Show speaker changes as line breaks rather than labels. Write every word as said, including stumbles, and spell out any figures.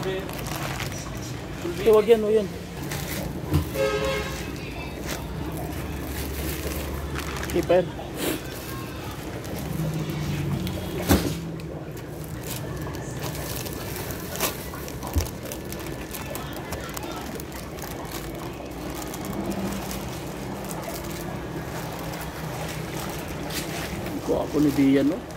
Eh, wag yan, wag yan. Keeper. Kuha ako ni Dian, no?